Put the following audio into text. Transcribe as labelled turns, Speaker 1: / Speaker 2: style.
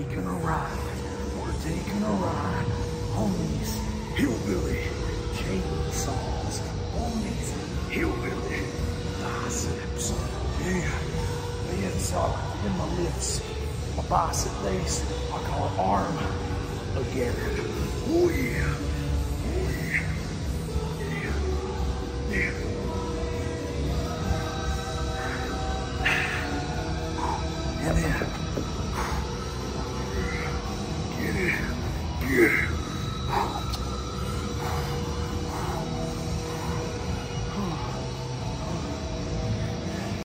Speaker 1: taking a ride. We're taking a ride on these hillbilly chainsaws. On these hillbilly biceps. Yeah. It's in my lifts. My bicep base. I call it arm again. Oh yeah. Oh yeah. Yeah. Yeah. And then